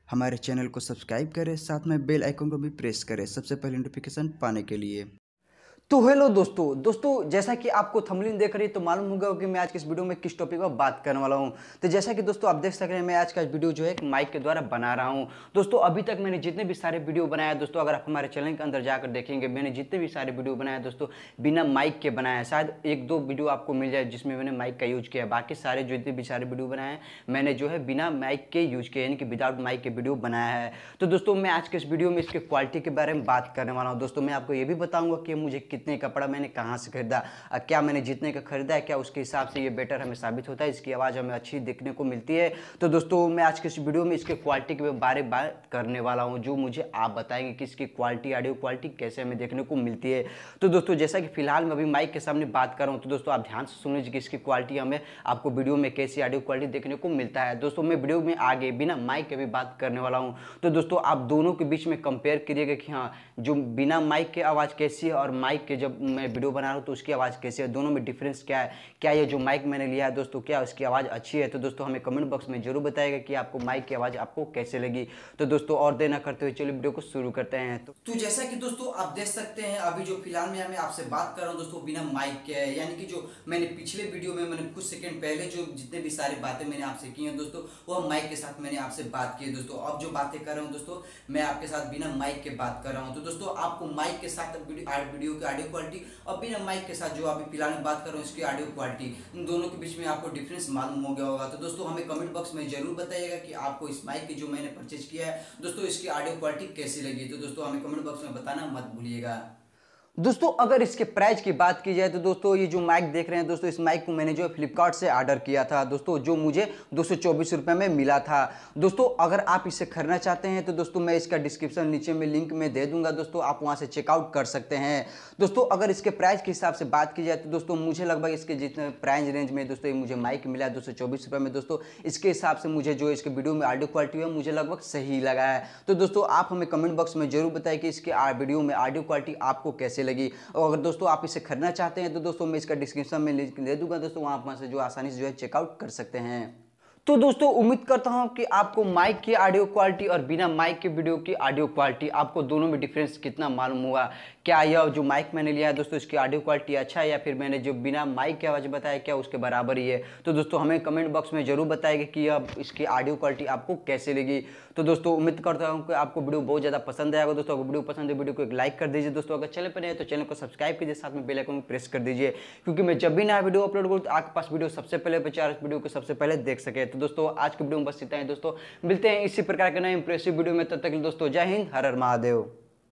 हमारे चैनल को सब्सक्राइब करें, साथ में बेल आइकन को भी प्रेस करें सबसे पहले नोटिफिकेशन पाने के लिए। तो हेलो दोस्तों जैसा कि आपको थंबनेल देख रही है तो मालूम होगा कि मैं आज के इस वीडियो में किस टॉपिक पर बात करने वाला हूं। तो जैसा कि दोस्तों आप देख सक रहे हैं, मैं आज का वीडियो जो है एक माइक के द्वारा बना रहा हूं। दोस्तों अभी तक मैंने जितने भी सारे वीडियो बनाया दोस्तों, अगर आप हमारे चैनल के अंदर जाकर देखेंगे, मैंने जितने भी सारे वीडियो बनाए दोस्तों बिना माइक के बनाया। शायद एक दो वीडियो आपको मिल जाए जिसमें मैंने माइक का यूज किया, बाकी सारे जितने भी सारे वीडियो बनाए हैं मैंने जो है बिना माइक के यूज किया, यानी कि विदाउट माइक के वीडियो बनाया है। तो दोस्तों मैं आज के इस वीडियो में इसके क्वालिटी के बारे में बात करने वाला हूँ। दोस्तों मैं आपको ये भी बताऊंगा कि मुझे कितने कपड़ा मैंने कहाँ से खरीदा, क्या मैंने जितने का खरीदा है क्या उसके हिसाब से ये बेटर हमें साबित होता है, इसकी आवाज़ हमें अच्छी देखने को मिलती है। तो दोस्तों मैं आज के इस वीडियो में इसके क्वालिटी के बारे में बात करने वाला हूँ, जो मुझे आप बताएंगे कि इसकी क्वालिटी, ऑडियो क्वालिटी कैसे हमें देखने को मिलती है। तो दोस्तों जैसा कि फिलहाल मैं अभी माइक के सामने बात कर रहा हूँ, तो दोस्तों आप ध्यान से सुन लीजिए कि इसकी क्वालिटी हमें आपको वीडियो में कैसी ऑडियो क्वालिटी देखने को मिलता है। दोस्तों मैं वीडियो में आगे बिना माइक के भी बात करने वाला हूँ, तो दोस्तों आप दोनों के बीच में कंपेयर करिएगा कि हाँ जो बिना माइक के आवाज़ कैसी है और माइक के जब मैं वीडियो बना रहा हूँ तो उसकी आवाज़ कैसी है, दोनों में डिफरेंस क्या है। क्या ये जो माइक मैंने लिया है दोस्तों क्या उसकी आवाज़ अच्छी है? तो दोस्तों हमें कमेंट बॉक्स में जरूर बताइएगा कि आपको माइक की आवाज़ आपको कैसे लगी। तो दोस्तों और देर न करते हुए चलिए वीडियो को शुरू करते हैं। तो जैसा कि दोस्तों आप देख सकते हैं, अभी जो फिलहाल मैं आपसे बात कर रहा हूँ दोस्तों बिना माइक के है, यानी कि जो मैंने पिछले वीडियो में मैंने कुछ सेकंड पहले जो जितने भी सारी बातें मैंने आपसे की हैं दोस्तों वो माइक के साथ मैंने आपसे बात की है। दोस्तों अब जो बातें कर रहा हूँ दोस्तों मैं आपके साथ बिना माइक के बात कर रहा हूँ। तो दोस्तों आपको माइक के साथ वीडियो की ऑडियो क्वालिटी और बिना माइक के साथ जो अभी फिलहाल में बात कर रहा हूँ इसकी ऑडियो क्वालिटी, इन दोनों के बीच में आपको डिफरेंस मालूम हो गया होगा। तो दोस्तों हमें कमेंट बॉक्स में जरूर बताइएगा कि आपको इस माइक की जो मैंने परचेज किया है दोस्तों इसकी ऑडियो क्वालिटी कैसी लगी। तो दोस्तों हमें कमेंट बॉक्स में बताना मत भूलिएगा। दोस्तों अगर इसके प्राइस की बात की जाए तो दोस्तों ये जो माइक देख रहे हैं दोस्तों, इस माइक को मैंने जो फ्लिपकार्ट से ऑर्डर किया था दोस्तों, जो मुझे 224 रुपये में मिला था। दोस्तों अगर आप इसे खरीदना चाहते हैं तो दोस्तों मैं इसका डिस्क्रिप्शन नीचे में लिंक में दे दूंगा दोस्तों, आप वहां से चेकआउट कर सकते हैं। दोस्तों अगर इसके प्राइस के हिसाब से बात की जाए तो दोस्तों मुझे लगभग इसके जितने प्राइस रेंज में दोस्तों मुझे माइक मिला 224 रुपये में दोस्तों, इसके हिसाब से मुझे जो इसके वीडियो में ऑडियो क्वालिटी है मुझे लगभग सही लगा है। तो दोस्तों आप हमें कमेंट बॉक्स में जरूर बताएं कि इसके वीडियो में ऑडियो क्वालिटी आपको कैसे लगी। और अगर दोस्तों आप इसे खरीदना चाहते हैं तो दोस्तों मैं इसका डिस्क्रिप्शन में लिंक दे दूंगा दोस्तों, वहां से जो आसानी से जो है चेकआउट कर सकते हैं। तो दोस्तों उम्मीद करता हूं कि आपको माइक की ऑडियो क्वालिटी और बिना माइक के वीडियो की ऑडियो क्वालिटी आपको दोनों में डिफरेंस कितना मालूम हुआ। क्या यह जो माइक मैंने लिया है दोस्तों इसकी ऑडियो क्वालिटी अच्छा है या फिर मैंने जो बिना माइक की आवाज़ बताया क्या उसके बराबर ही है। तो दोस्तों हमें कमेंट बॉक्स में जरूर बताएगा कि अब इसकी ऑडियो क्वालिटी आपको कैसे लगी। तो दोस्तों उम्मीद करता हूँ कि आपको वीडियो बहुत ज़्यादा पसंद आएगा। दोस्तों अगर वीडियो पसंद है वीडियो को एक लाइक कर दीजिए दोस्तों, अगर चैनल पर नहीं है तो चैनल को सब्सक्राइब कीजिए, साथ में बेल आइकन को प्रेस कर दीजिए, क्योंकि मैं जब भी नया वीडियो अपलोड करूँ तो आपके पास वीडियो सबसे पहले बचा वीडियो को सबसे पहले देख सके। तो दोस्तों आज के वीडियो में बस इतना ही दोस्तों, मिलते हैं इसी प्रकार के नए इंप्रेसिव वीडियो में, तब तक दोस्तों जय हिंद, हर हर महादेव।